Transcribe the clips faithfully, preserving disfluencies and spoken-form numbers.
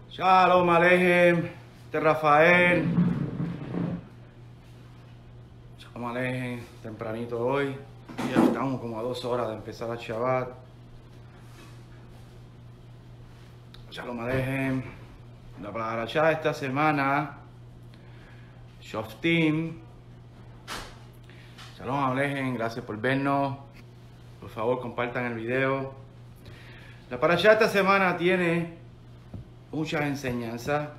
Shalom Alejem, este es Rafael. Shalom Alejem, tempranito hoy. Ya estamos como a dos horas de empezar a Shabbat. Shalom Alejem. La parashá esta semana, Shoftim. Shalom Alejem, gracias por vernos. Por favor, compartan el video. La parashá esta semana tiene muchas enseñanzas.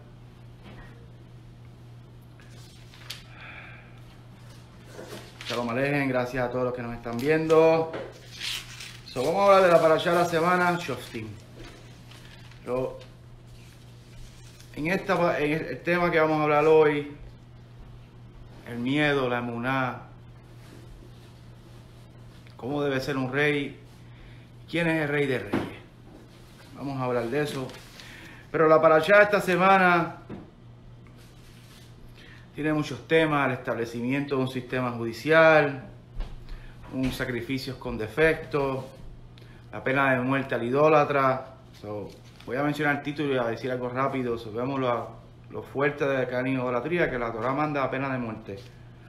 Shalom Alejem, gracias a todos los que nos están viendo. So, vamos a hablar de la parashá de la semana, Shoftim. Pero en, esta, en el tema que vamos a hablar hoy, el miedo, la emuná, cómo debe ser un rey, quién es el rey de reyes. Vamos a hablar de eso. Pero la parashá esta semana tiene muchos temas: el establecimiento de un sistema judicial, un sacrificio con defectos, la pena de muerte al idólatra. So, voy a mencionar el título y a decir algo rápido. So, vemos lo, lo fuerte de la idolatría, que la Torah manda la pena de muerte.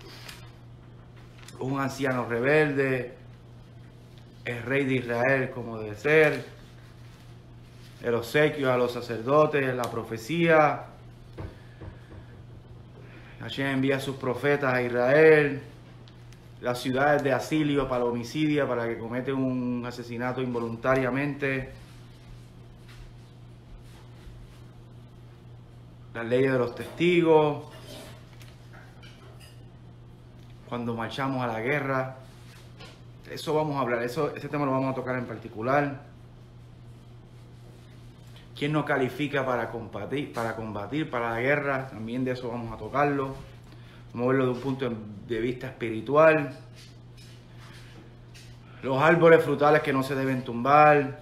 Un anciano rebelde, el rey de Israel como debe ser, el obsequio a los sacerdotes, la profecía. Hashem envía a sus profetas a Israel, las ciudades de asilio para homicidio, para que cometen un asesinato involuntariamente, las leyes de los testigos, cuando marchamos a la guerra. Eso vamos a hablar, eso, ese tema lo vamos a tocar en particular. ¿Quién nos califica para combatir, para combatir, para la guerra? También de eso vamos a tocarlo. Vamos a verlo de un punto de vista espiritual. Los árboles frutales que no se deben tumbar.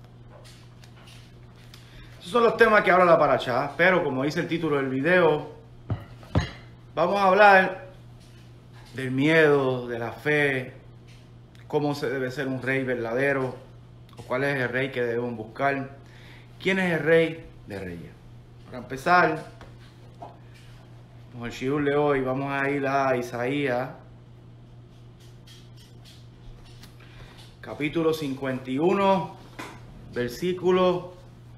Esos son los temas que habla la parashá. Pero como dice el título del video, vamos a hablar del miedo, de la fe, cómo se debe ser un rey verdadero, o cuál es el rey que debemos buscar. ¿Quién es el rey de reyes? Para empezar, con el shiur de hoy, vamos a ir a Isaías, capítulo cincuenta y uno, versículo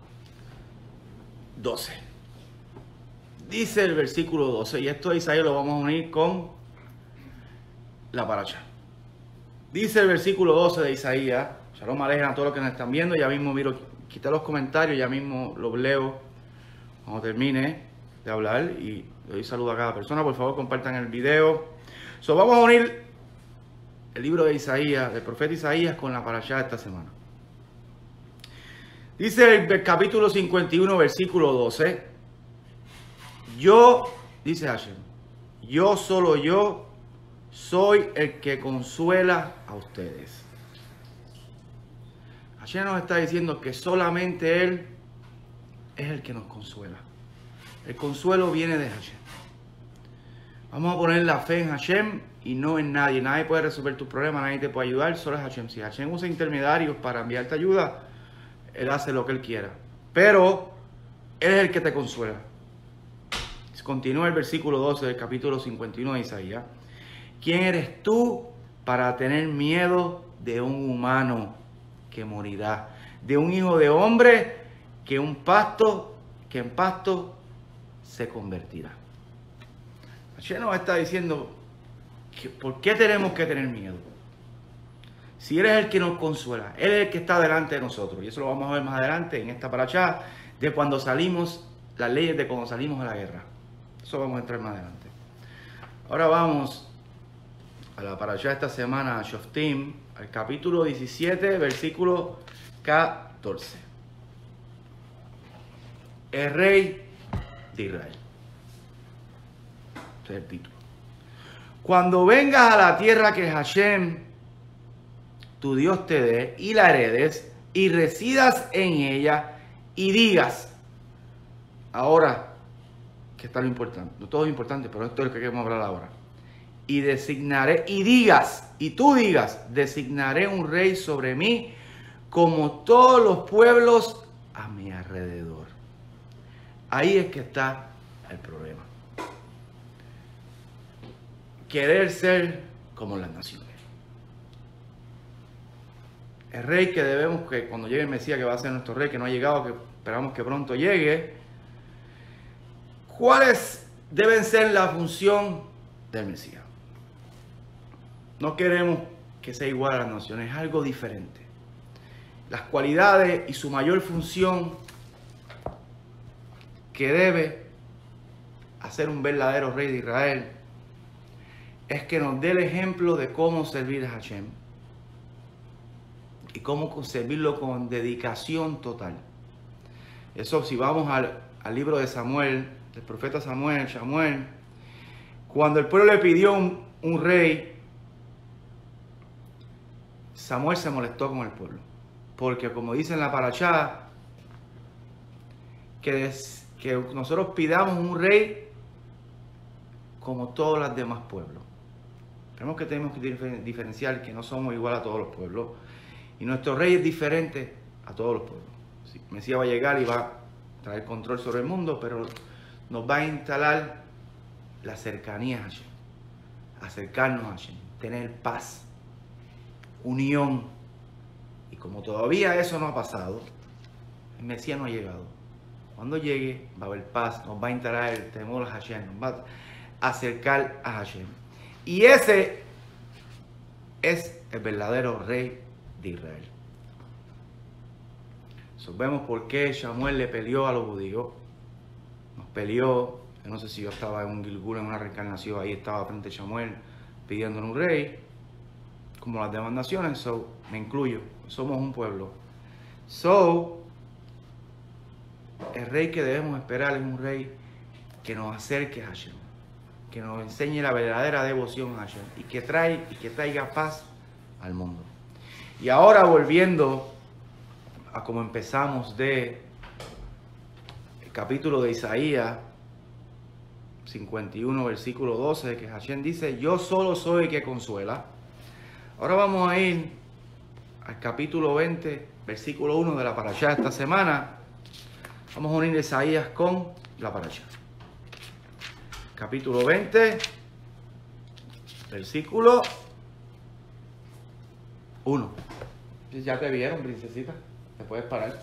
doce. Dice el versículo doce, y esto de Isaías lo vamos a unir con la parashá. Dice el versículo doce de Isaías. Shalom Alejem a todos los que nos están viendo. Ya mismo miro, quita los comentarios, ya mismo los leo cuando termine de hablar y le doy saludo a cada persona. Por favor, compartan el video. So, vamos a unir el libro de Isaías, del profeta Isaías, con la parashá de esta semana. Dice el capítulo cincuenta y uno, versículo doce. Yo, dice Hashem, yo, solo yo, soy el que consuela a ustedes. Hashem nos está diciendo que solamente Él es el que nos consuela. El consuelo viene de Hashem. Vamos a poner la fe en Hashem y no en nadie. Nadie puede resolver tus problemas, nadie te puede ayudar, solo es Hashem. Si Hashem usa intermediarios para enviarte ayuda, Él hace lo que Él quiera. Pero Él es el que te consuela. Continúa el versículo doce del capítulo cincuenta y uno de Isaías. ¿Quién eres tú para tener miedo de un humano que morirá, de un hijo de hombre que un pasto, que en pasto se convertirá? Hashem nos está diciendo que ¿por qué tenemos que tener miedo? Si Él es el que nos consuela, Él es el que está delante de nosotros, y eso lo vamos a ver más adelante en esta parashá de cuando salimos, las leyes de cuando salimos a la guerra. Eso vamos a entrar más adelante. Ahora vamos a la parashá esta semana, Shoftim, al capítulo diecisiete, versículo catorce. El rey de Israel. Ese es el título. Cuando vengas a la tierra que Hashem, tu Dios, te dé y la heredes y residas en ella y digas, ahora, que está lo importante, no todo es importante, pero esto es lo que queremos hablar ahora. Y designaré, y digas, y tú digas, designaré un rey sobre mí como todos los pueblos a mi alrededor. Ahí es que está el problema. Querer ser como las naciones. El rey que debemos, que cuando llegue el Mesías, que va a ser nuestro rey, que no ha llegado, que esperamos que pronto llegue. ¿Cuáles deben ser la función del Mesías? No queremos que sea igual a las naciones, es algo diferente. Las cualidades y su mayor función que debe hacer un verdadero rey de Israel es que nos dé el ejemplo de cómo servir a Hashem y cómo servirlo con dedicación total. Eso, si vamos al, al libro de Samuel, del profeta Samuel, Samuel, cuando el pueblo le pidió un, un rey, Samuel se molestó con el pueblo, porque como dice en la parashá, que, des, que nosotros pidamos un rey como todos los demás pueblos. Tenemos que, tenemos que diferenciar que no somos igual a todos los pueblos. Y nuestro rey es diferente a todos los pueblos. Sí, Mesías va a llegar y va a traer control sobre el mundo, pero nos va a instalar la cercanía a Hashem. Acercarnos a Hashem. Tener paz. Unión. Y como todavía eso no ha pasado, el Mesías no ha llegado. Cuando llegue va a haber paz. Nos va a instalar el temor a Hashem. Nos va a acercar a Hashem. Y ese es el verdadero rey de Israel. So, vemos por qué Samuel le peleó a los judíos. Nos peleó. Yo no sé si yo estaba en un Gilgul, en una reencarnación, ahí estaba frente a Samuel pidiéndole un rey, como las demás naciones. So, me incluyo. Somos un pueblo. So, el rey que debemos esperar es un rey que nos acerque a Hashem, que nos enseñe la verdadera devoción a Hashem y que, trae, y que traiga paz al mundo. Y ahora volviendo a como empezamos de el capítulo de Isaías cincuenta y uno, versículo doce, que Hashem dice, yo solo soy el que consuela. Ahora vamos a ir al capítulo veinte, versículo uno de la parashá esta semana. Vamos a unir Isaías con la parashá. Capítulo veinte, versículo uno. Ya te vieron, princesita. Te puedes parar.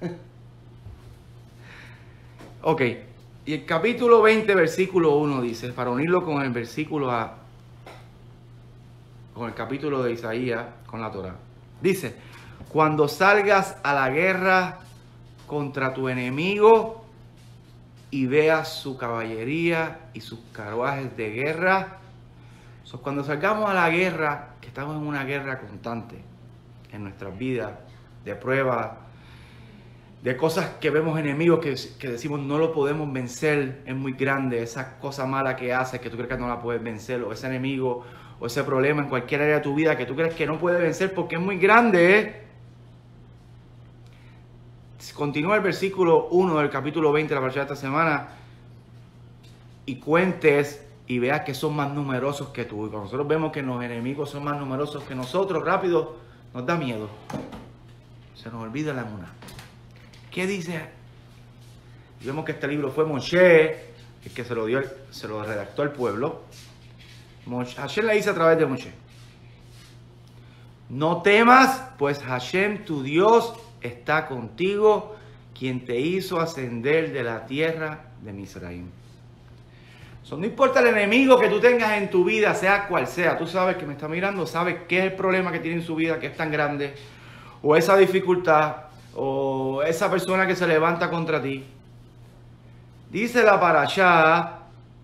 Ok. Y el capítulo veinte, versículo uno dice, para unirlo con el versículo A, con el capítulo de Isaías, con la Torá. Dice, cuando salgas a la guerra contra tu enemigo y veas su caballería y sus carruajes de guerra. So, cuando salgamos a la guerra, que estamos en una guerra constante en nuestras vidas, de pruebas, de cosas que vemos enemigos que, que decimos no lo podemos vencer, es muy grande, esa cosa mala que haces que tú crees que no la puedes vencer, o ese enemigo, o ese problema en cualquier área de tu vida que tú crees que no puedes vencer porque es muy grande, ¿eh? Continúa el versículo uno del capítulo veinte de la parashá de esta semana y cuentes y veas que son más numerosos que tú. Y cuando nosotros vemos que los enemigos son más numerosos que nosotros, rápido nos da miedo. Se nos olvida la emuná. ¿Qué dice? Y vemos que este libro fue Moshe, el que se lo dio, se lo redactó al pueblo. Moshe, Hashem le dice a través de Moshe: no temas, pues Hashem tu Dios está contigo, quien te hizo ascender de la tierra de Misraim. So, no importa el enemigo que tú tengas en tu vida, sea cual sea, tú sabes que me está mirando, sabes qué es el problema que tiene en su vida, que es tan grande, o esa dificultad, o esa persona que se levanta contra ti. Dice la parashá,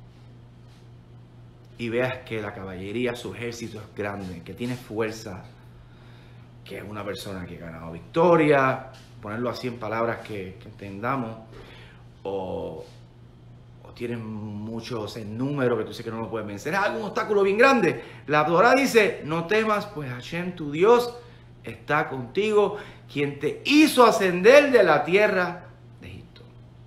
y veas que la caballería, su ejército es grande, que tiene fuerza, que es una persona que ha ganado victoria, ponerlo así en palabras que, que entendamos, o, o tienen muchos en número que tú sabes que no lo puedes vencer. Es algún obstáculo bien grande. La Torá dice, no temas, pues Hashem tu Dios está contigo, quien te hizo ascender de la tierra de Egipto.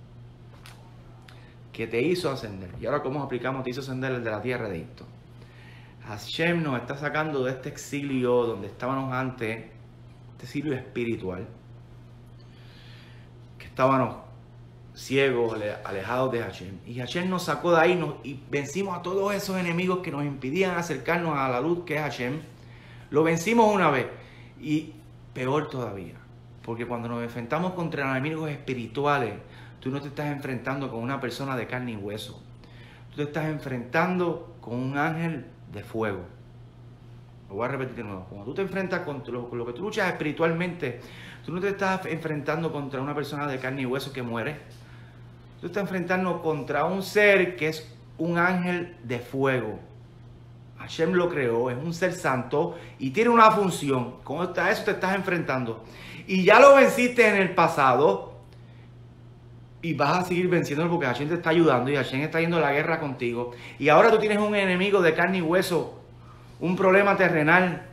Que te hizo ascender. Y ahora, ¿cómo aplicamos te hizo ascender de la tierra de Egipto? Hashem nos está sacando de este exilio donde estábamos antes, este exilio espiritual, que estábamos ciegos, alejados de Hashem. Y Hashem nos sacó de ahí nos, y vencimos a todos esos enemigos que nos impidían acercarnos a la luz que es Hashem. Lo vencimos una vez. Y peor todavía, porque cuando nos enfrentamos contra enemigos espirituales, tú no te estás enfrentando con una persona de carne y hueso. Tú te estás enfrentando con un ángel de fuego. Lo voy a repetir de nuevo. Cuando tú te enfrentas con lo, con lo que tú luchas espiritualmente, tú no te estás enfrentando contra una persona de carne y hueso que muere. Tú estás enfrentando contra un ser que es un ángel de fuego. Hashem lo creó, es un ser santo y tiene una función. Con eso te estás enfrentando. Y ya lo venciste en el pasado y vas a seguir venciéndolo porque Hashem te está ayudando y Hashem está yendo a la guerra contigo. Y ahora tú tienes un enemigo de carne y hueso, un problema terrenal.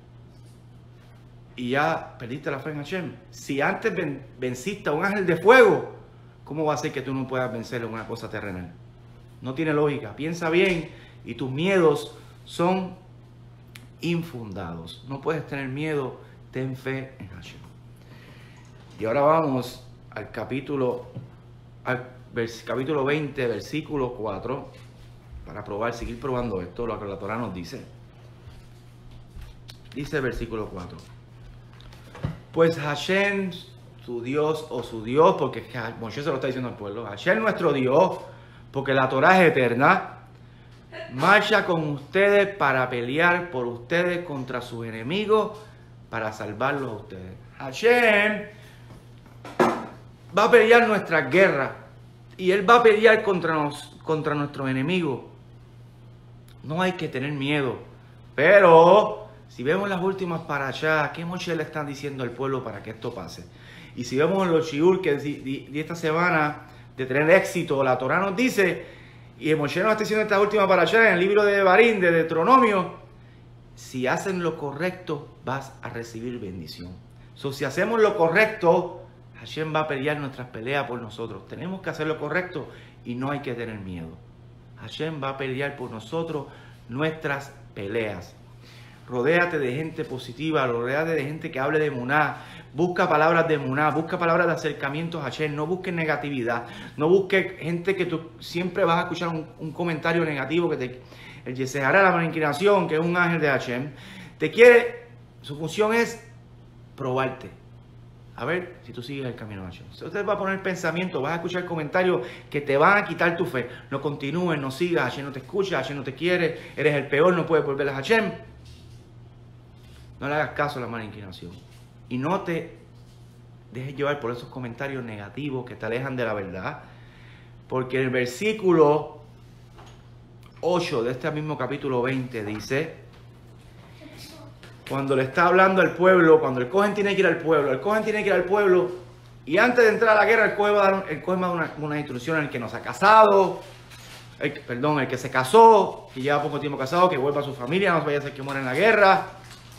Y ya perdiste la fe en Hashem. Si antes ven, venciste a un ángel de fuego, ¿cómo va a ser que tú no puedas vencer en una cosa terrenal? No tiene lógica. Piensa bien y tus miedos son infundados. No puedes tener miedo, ten fe en Hashem. Y ahora vamos al capítulo, al vers, capítulo veinte, versículo cuatro, para probar, seguir probando esto, lo que la Torah nos dice. Dice el versículo cuatro. Pues Hashem, su Dios o su Dios, porque Moshe se lo está diciendo al pueblo, Hashem nuestro Dios, porque la Torah es eterna, marcha con ustedes para pelear por ustedes contra sus enemigos, para salvarlos a ustedes. Hashem va a pelear nuestras guerras y Él va a pelear contra, nos, contra nuestros enemigos. No hay que tener miedo. Pero si vemos las últimas para allá, ¿qué Moshe le están diciendo al pueblo para que esto pase? Y si vemos en los shiur que de, de esta semana de tener éxito, la Torah nos dice, y Moshe nos está diciendo esta última para allá en el libro de Devarim, de Deuteronomio, si hacen lo correcto, vas a recibir bendición. So, si hacemos lo correcto, Hashem va a pelear nuestras peleas por nosotros. Tenemos que hacer lo correcto y no hay que tener miedo. Hashem va a pelear por nosotros nuestras peleas. Rodéate de gente positiva, rodéate de gente que hable de emuná. Busca palabras de emuná, busca palabras de acercamiento a Hashem. No busques negatividad, no busques gente que tú siempre vas a escuchar un, un comentario negativo que te, el Yesehará, la mala inclinación, que es un ángel de Hashem. Te quiere, su función es probarte. A ver si tú sigues el camino de Hashem. Si usted va a poner pensamiento, vas a escuchar comentarios que te van a quitar tu fe. No continúes, no sigas, Hashem no te escucha, Hashem no te quiere, eres el peor, no puedes volver a Hashem. No le hagas caso a la mala inclinación. Y no te dejes llevar por esos comentarios negativos que te alejan de la verdad. Porque el versículo ocho de este mismo capítulo veinte dice, cuando le está hablando al pueblo, cuando el Cohen tiene que ir al pueblo, el Cohen tiene que ir al pueblo, y antes de entrar a la guerra, el Cohen va a dar, el Cohen va a dar una, una instrucción al que no se ha casado, el, perdón, el que se casó, que lleva poco tiempo casado, que vuelva a su familia, no vaya a ser que muera en la guerra.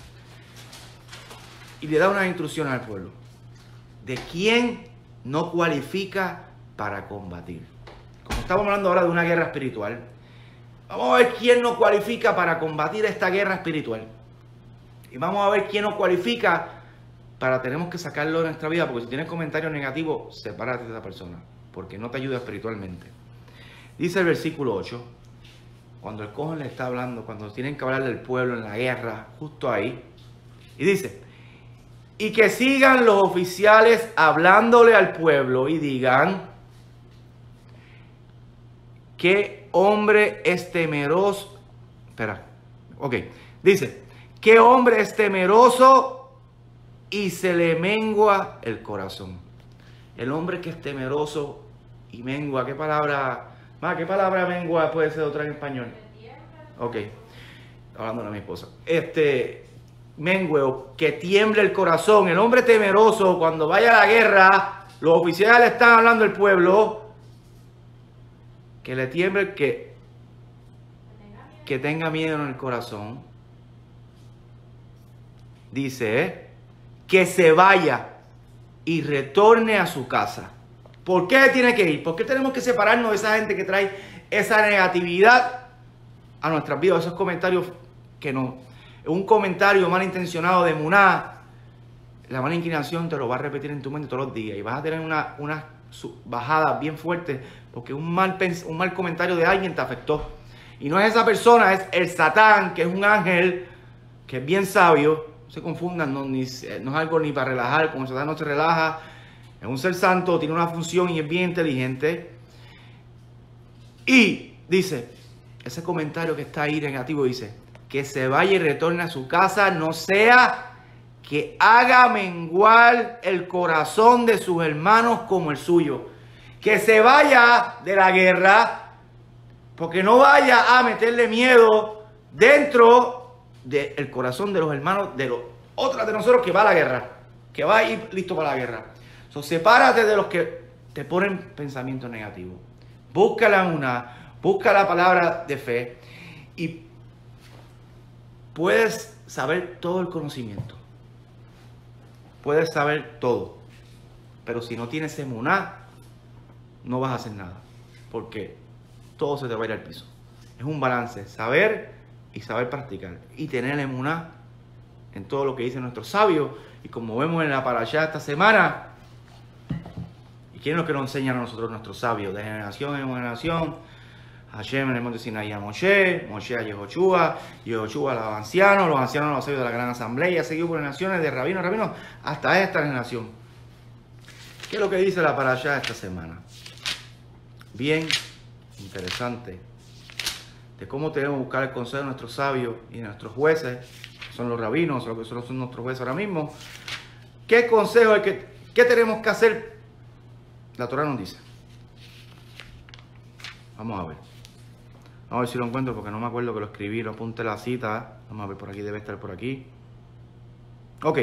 Y le da una instrucción al pueblo de quién no cualifica para combatir. Como estamos hablando ahora de una guerra espiritual, vamos a ver quién no cualifica para combatir esta guerra espiritual. Y vamos a ver quién no cualifica para, tenemos que sacarlo de nuestra vida, porque si tienes comentarios negativos, sepárate de esa persona, porque no te ayuda espiritualmente. Dice el versículo ocho, cuando el Cohen le está hablando, cuando tienen que hablar del pueblo en la guerra, justo ahí, y dice, y que sigan los oficiales hablándole al pueblo y digan, ¿qué hombre es temeroso? Espera, ok, dice, ¿qué hombre es temeroso y se le mengua el corazón? El hombre que es temeroso y mengua, ¿qué palabra? Ma, ¿qué palabra mengua puede ser otra en español? Ok, hablando de mi esposa. Este... mengueo, que tiemble el corazón. El hombre temeroso, cuando vaya a la guerra, los oficiales le están hablando al pueblo, que le tiemble, que, que tenga miedo en el corazón. Dice, ¿eh? que se vaya y retorne a su casa. ¿Por qué tiene que ir? ¿Por qué tenemos que separarnos de esa gente que trae esa negatividad a nuestras vidas? Esos comentarios que no... Un comentario malintencionado de emuná, la mala inclinación te lo va a repetir en tu mente todos los días y vas a tener una, una bajadas bien fuertes porque un mal, un mal comentario de alguien te afectó. Y no es esa persona, es el Satán, que es un ángel, que es bien sabio. No se confundan, no, ni, no es algo ni para relajar, como el Satán no se relaja. Es un ser santo, tiene una función y es bien inteligente. Y dice, ese comentario que está ahí negativo dice, que se vaya y retorne a su casa, no sea que haga menguar el corazón de sus hermanos como el suyo. Que se vaya de la guerra, porque no vaya a meterle miedo dentro del corazón de los hermanos, de los otros de nosotros que va a la guerra, que va a ir listo para la guerra. So, sepárate de los que te ponen pensamientos negativos. Busca una, busca la palabra de fe y puedes saber todo el conocimiento. Puedes saber todo. Pero si no tienes emuná, no vas a hacer nada. Porque todo se te va a ir al piso. Es un balance, saber y saber practicar. Y tener emuná en todo lo que dicen nuestros sabios. Y como vemos en la parashá esta semana, ¿y quién es lo que nos enseñan a nosotros nuestros sabios? De generación en generación, Hashem en el monte Sinaí a Moshe, Moshe a Yehoshua, Yehoshua a los ancianos, los ancianos a los sabios de la gran asamblea, seguido por generaciones de rabinos, rabinos, hasta esta generación. ¿Qué es lo que dice la parashá esta semana? Bien interesante, de cómo tenemos que buscar el consejo de nuestros sabios y de nuestros jueces, que son los rabinos, lo que son nuestros jueces ahora mismo. ¿Qué consejo es que, qué tenemos que hacer? La Torah nos dice. Vamos a ver. Vamos a ver si lo encuentro porque no me acuerdo que lo escribí, lo apunté la cita. Vamos a ver por aquí, debe estar por aquí. Ok.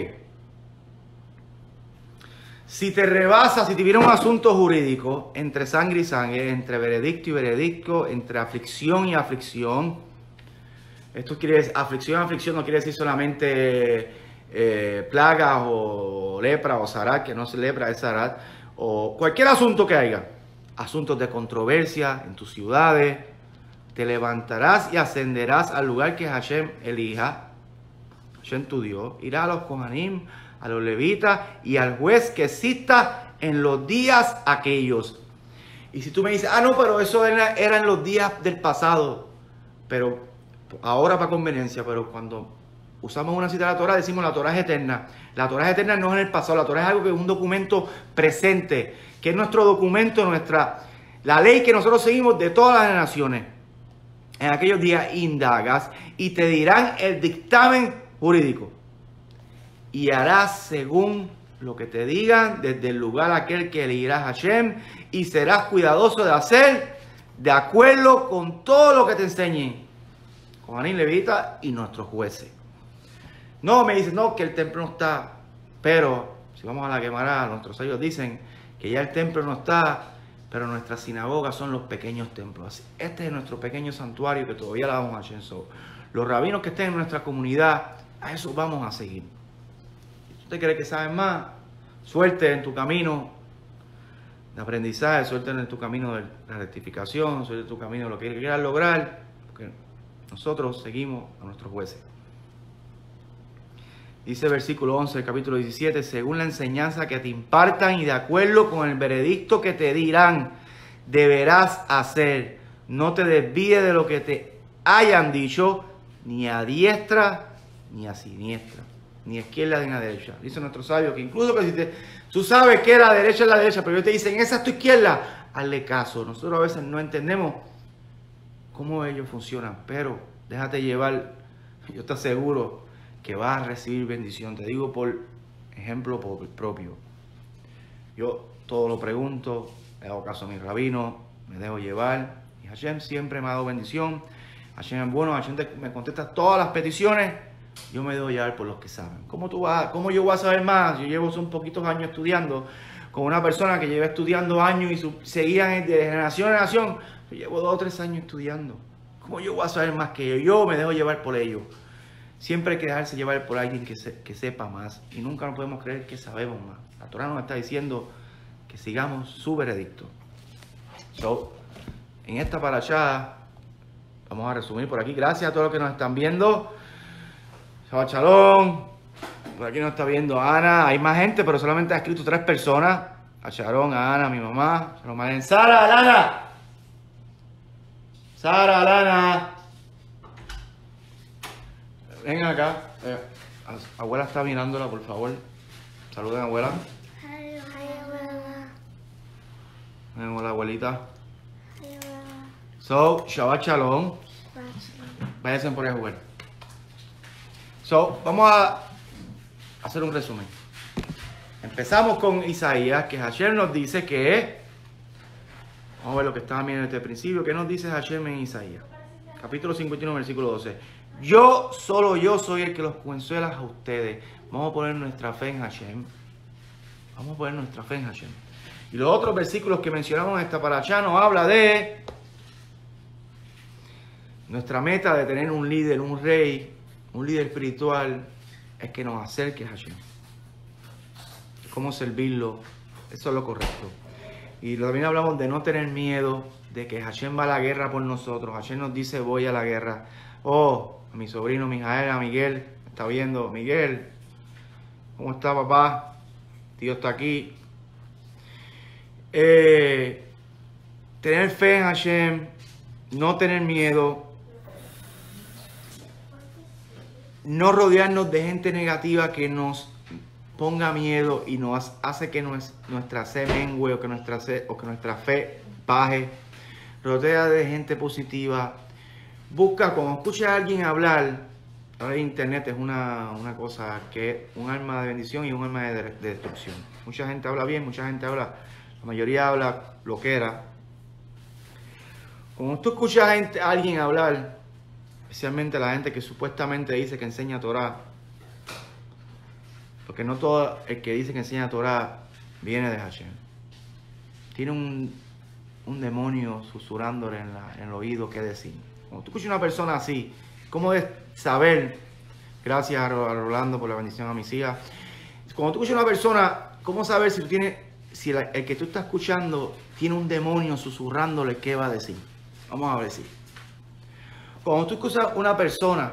Si te rebasa, si tuviera un asunto jurídico entre sangre y sangre, entre veredicto y veredicto, entre aflicción y aflicción, esto quiere decir, aflicción y aflicción no quiere decir solamente eh, plagas o lepra o zarat, que no es lepra, es zarat, o cualquier asunto que haya, asuntos de controversia en tus ciudades, te levantarás y ascenderás al lugar que Hashem elija, Hashem tu Dios, irá a los Kohanim, a los levitas y al juez que exista en los días aquellos. Y si tú me dices, ah no, pero eso era, era en los días del pasado, pero ahora para conveniencia, pero cuando usamos una cita de la Torah, decimos la Torah es eterna. La Torah es eterna no es en el pasado, la Torah es algo que es un documento presente, que es nuestro documento, nuestra, la ley que nosotros seguimos de todas las generaciones. En aquellos días indagas y te dirán el dictamen jurídico. Y harás según lo que te digan desde el lugar aquel que elegirás a Hashem y serás cuidadoso de hacer de acuerdo con todo lo que te enseñen. Kohanim, levita y nuestros jueces. No, me dicen, no, que el templo no está. Pero, si vamos a la Gemara, nuestros sabios dicen que ya el templo no está, pero nuestras sinagogas son los pequeños templos. Este es nuestro pequeño santuario que todavía la vamos a hacer. Los rabinos que estén en nuestra comunidad, a eso vamos a seguir. Si usted cree que sabes más, suerte en tu camino de aprendizaje, suerte en tu camino de la rectificación, suerte en tu camino de lo que quieras lograr, porque nosotros seguimos a nuestros jueces. Dice el versículo once del capítulo diecisiete, según la enseñanza que te impartan y de acuerdo con el veredicto que te dirán, deberás hacer. No te desvíes de lo que te hayan dicho, ni a diestra ni a siniestra, ni a izquierda ni a derecha. Dice nuestro sabio que incluso que si te, tú sabes que la derecha es la derecha, pero ellos te dicen, esa es tu izquierda, hazle caso. Nosotros a veces no entendemos cómo ellos funcionan, pero déjate llevar, yo te aseguro que vas a recibir bendición. Te digo por ejemplo propio. Yo todo lo pregunto, le hago caso a mi rabino, me dejo llevar. Y Hashem siempre me ha dado bendición. Hashem es bueno, Hashem me contesta todas las peticiones. Yo me dejo llevar por los que saben. ¿Cómo, tú vas, ¿Cómo yo voy a saber más? Yo llevo un poquitos años estudiando con una persona que lleva estudiando años y su, seguían de generación en generación. Yo llevo dos o tres años estudiando. ¿Cómo yo voy a saber más que ellos? Yo me dejo llevar por ellos. Siempre hay que dejarse llevar por alguien que, se, que sepa más. Y nunca nos podemos creer que sabemos más. La Torah nos está diciendo que sigamos su veredicto. So, en esta parashá, vamos a resumir por aquí. Gracias a todos los que nos están viendo. Shabbat Shalom. Por aquí nos está viendo Ana. Hay más gente, pero solamente ha escrito tres personas. a Sharon, a Ana, a mi mamá. Sharon, Sara, Lana. Sara, Lana. Vengan acá. Eh, abuela está mirándola, por favor. Saluden, abuela. Hi, hi, abuela. Venga, hola, abuelita. Hi, abuela. So, Shabbat Shalom. Váyanse por ahí a jugar. So, vamos a hacer un resumen. Empezamos con Isaías, que Hashem nos dice que... Vamos a ver lo que estaba viendo desde el principio. ¿Qué nos dice Hashem en Isaías? Capítulo cincuenta y uno, versículo doce. Yo, solo yo soy el que los consuela a ustedes. Vamos a poner nuestra fe en Hashem. Vamos a poner nuestra fe en Hashem. Y los otros versículos que mencionamos en esta paracha nos habla de... Nuestra meta de tener un líder, un rey, un líder espiritual, es que nos acerque a Hashem. Cómo servirlo, eso es lo correcto. Y también hablamos de no tener miedo, de que Hashem va a la guerra por nosotros. Hashem nos dice, voy a la guerra. Oh, a mi sobrino Mijael, a Miguel, está viendo. Miguel, ¿cómo está, papá? Tío está aquí. Eh, tener fe en Hashem, no tener miedo, no rodearnos de gente negativa que nos ponga miedo y nos hace que nuestra fe mengue o que nuestra, o que nuestra fe baje. Rodea de gente positiva. Busca, cuando escuches a alguien hablar, ahora internet es una, una cosa que es un arma de bendición y un arma de, de destrucción. Mucha gente habla bien, mucha gente habla, la mayoría habla loquera. Cuando tú escuchas a, gente, a alguien hablar, especialmente la gente que supuestamente dice que enseña Torah, porque no todo el que dice que enseña Torah viene de Hashem. Tiene un, un demonio susurrándole en, la, en el oído qué decir. Cuando tú escuchas a una persona así, ¿cómo es saber? Gracias a Rolando por la bendición a mis hijas. Cuando tú escuchas a una persona, ¿cómo saber si tú tienes, si la, el que tú estás escuchando tiene un demonio susurrándole qué va a decir? Vamos a ver si. Cuando tú escuchas a una persona,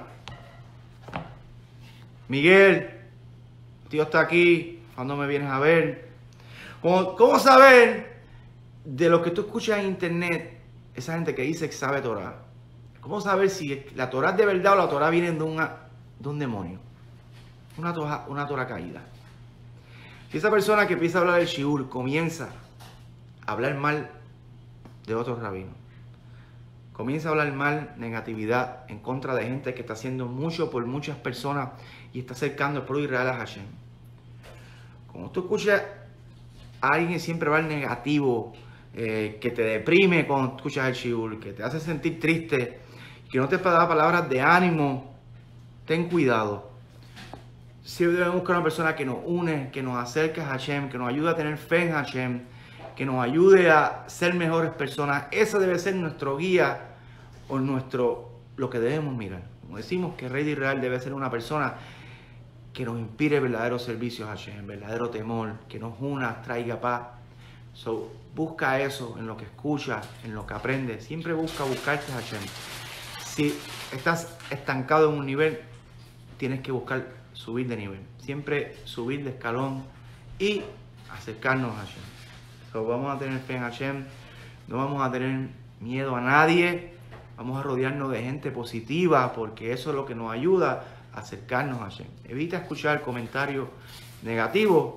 Miguel, Dios está aquí, cuando me vienes a ver. ¿Cómo, ¿Cómo saber de lo que tú escuchas en internet, esa gente que dice que sabe Torah? ¿Cómo saber si la Torah es de verdad o la Torah viene de, una, de un demonio? Una Torah, una Torah caída. Si esa persona que empieza a hablar del shiur comienza a hablar mal de otros rabinos, comienza a hablar mal, negatividad en contra de gente que está haciendo mucho por muchas personas y está acercando el pueblo Israel a Hashem. Cuando tú escuchas a alguien siempre va al negativo, eh, que te deprime cuando escuchas el shiur, que te hace sentir triste, que no te da palabras de ánimo, ten cuidado. Siempre debemos buscar una persona que nos une, que nos acerque a Hashem, que nos ayude a tener fe en Hashem, que nos ayude a ser mejores personas. Esa debe ser nuestro guía o nuestro, lo que debemos mirar. Como decimos que el rey de Israel debe ser una persona que nos inspire verdadero servicio a Hashem, verdadero temor, que nos una, traiga paz. So, busca eso en lo que escuchas, en lo que aprendes. Siempre busca buscarte a Hashem. Si estás estancado en un nivel, tienes que buscar subir de nivel. Siempre subir de escalón y acercarnos a Hashem. So, vamos a tener fe en Hashem, no vamos a tener miedo a nadie, vamos a rodearnos de gente positiva porque eso es lo que nos ayuda a acercarnos a Hashem. Evita escuchar comentarios negativos.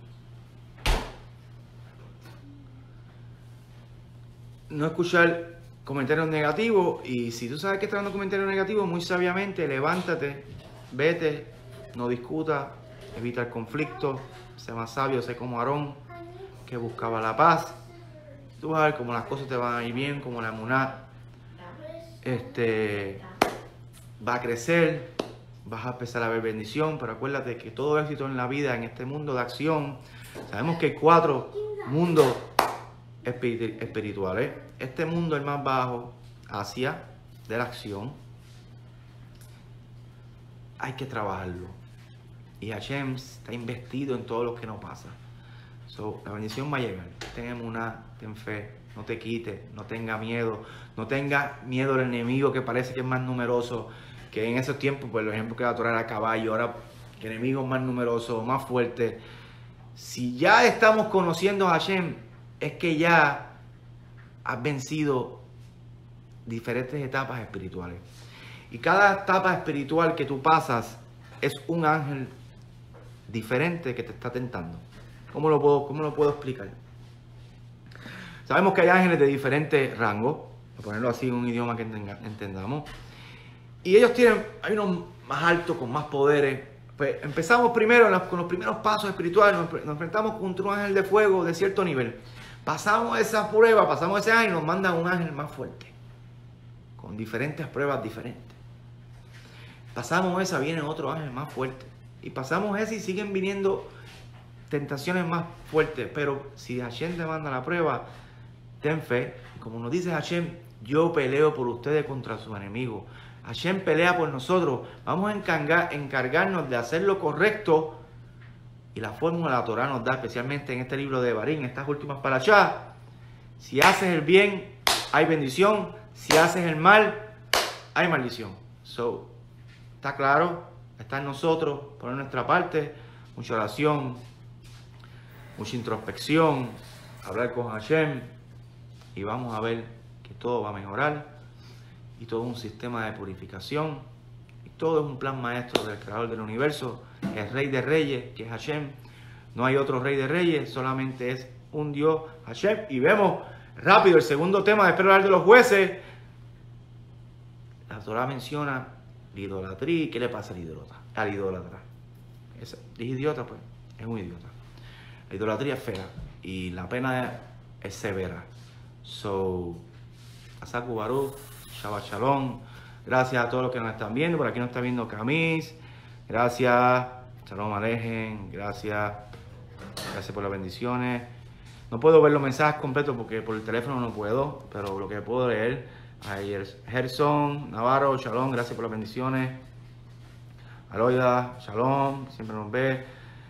No escuchar comentarios negativos, y si tú sabes que estás dando comentarios negativos, muy sabiamente levántate, vete, no discuta, evita el conflicto, sé más sabio, sé como Aarón, que buscaba la paz. Tú vas a ver cómo las cosas te van a ir bien, como la emuná este, va a crecer, vas a empezar a ver bendición, pero acuérdate que todo éxito en la vida, en este mundo de acción, sabemos que hay cuatro mundos espirituales. Este mundo, el más bajo, hacia de la acción, hay que trabajarlo. Y Hashem está investido en todo lo que nos pasa. So, la bendición va a llegar. Ten una, ten fe, no te quites, no tenga miedo, no tenga miedo al enemigo que parece que es más numeroso, que en esos tiempos, por ejemplo, que la Torah era caballo, ahora que el enemigo es más numeroso, más fuerte. Si ya estamos conociendo a Hashem, es que ya has vencido diferentes etapas espirituales. Y cada etapa espiritual que tú pasas es un ángel diferente que te está tentando. ¿Cómo lo puedo, cómo lo puedo explicar? Sabemos que hay ángeles de diferentes rangos, para ponerlo así en un idioma que entendamos. Y ellos tienen, hay unos más altos, con más poderes. Pues empezamos primero con los primeros pasos espirituales, nos, nos enfrentamos contra un ángel de fuego de cierto nivel. Pasamos esa prueba, pasamos ese ángel y nos mandan un ángel más fuerte, con diferentes pruebas diferentes. Pasamos esa, viene otro ángel más fuerte. Y pasamos ese y siguen viniendo tentaciones más fuertes. Pero si Hashem te manda la prueba, ten fe. Como nos dice Hashem, yo peleo por ustedes contra sus enemigos. Hashem pelea por nosotros. Vamos a encargar, encargarnos de hacer lo correcto. Y la fórmula de la Torah nos da, especialmente en este libro de Barín, estas últimas parashá. Si haces el bien, hay bendición. Si haces el mal, hay maldición. So, está claro, está en nosotros, poner nuestra parte, mucha oración, mucha introspección, hablar con Hashem, y vamos a ver que todo va a mejorar, y todo un sistema de purificación, y todo es un plan maestro del creador del universo, el rey de reyes, que es Hashem. No hay otro rey de reyes, solamente es un Dios, Hashem. Y vemos rápido el segundo tema, después de hablar de los jueces. La Torah menciona la idolatría. ¿Y qué le pasa al idólatra? Al idólatra. Es, es idiota, pues, es un idiota. La idolatría es fea y la pena es, es severa. So, Asaku Baruch, Shabbat Shalom. Gracias a todos los que nos están viendo. Por aquí nos está viendo Camis. Gracias. Shalom Alejen. Gracias. Gracias por las bendiciones. No puedo ver los mensajes completos porque por el teléfono no puedo, pero lo que puedo leer. Ayer Gerson, Navarro, Shalom, gracias por las bendiciones. Aloida, Shalom, siempre nos ve.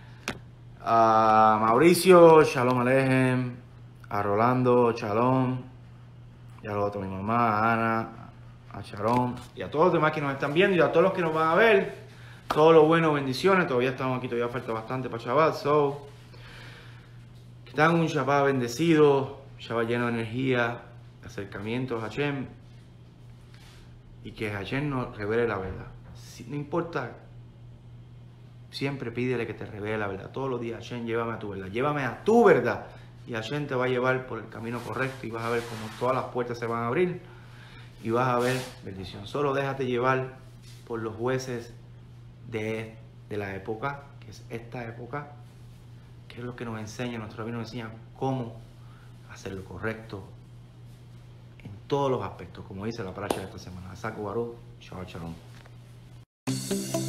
A Mauricio, Shalom Alejem. A Rolando, Shalom. Y a los otros, mi mamá, a Ana, a Shalom. Y a todos los demás que nos están viendo y a todos los que nos van a ver. Todo lo bueno, bendiciones. Todavía estamos aquí, todavía falta bastante para Shabbat. So, que tengan un Shabbat bendecido, Shabbat lleno de energía, acercamiento a Hashem, y que Hashem nos revele la verdad. Si, no importa, siempre pídele que te revele la verdad. Todos los días, Hashem, llévame a tu verdad, llévame a tu verdad, y Hashem te va a llevar por el camino correcto, y vas a ver cómo todas las puertas se van a abrir, y vas a ver bendición. Solo déjate llevar por los jueces de, de la época, que es esta época, que es lo que nos enseña, nuestro rabino nos enseña cómo hacer lo correcto en todos los aspectos, como dice la parasha de esta semana. Asaku Baruch, Shabbat Shalom.